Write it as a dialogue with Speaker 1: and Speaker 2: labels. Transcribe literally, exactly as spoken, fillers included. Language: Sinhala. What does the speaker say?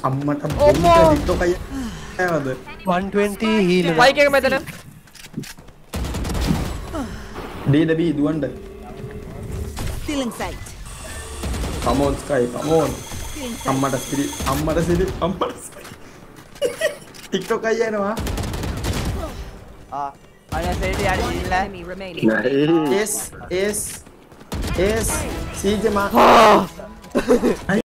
Speaker 1: අම්මට බොම්බ ටික්ටොක් අයියා නේද
Speaker 2: one twenty heal
Speaker 3: බයික් එක මෙතන
Speaker 1: D the B දුවන්න
Speaker 4: Stealing sight.
Speaker 1: come on sky come on අම්මට සිරි අම්මට සිරි අම්මට ටික්ටොක් අයියා එනවා
Speaker 5: ආ අනේ සෙටි යාරි ඉල්ල
Speaker 4: Enemy remaining.
Speaker 1: S S S සීජ මා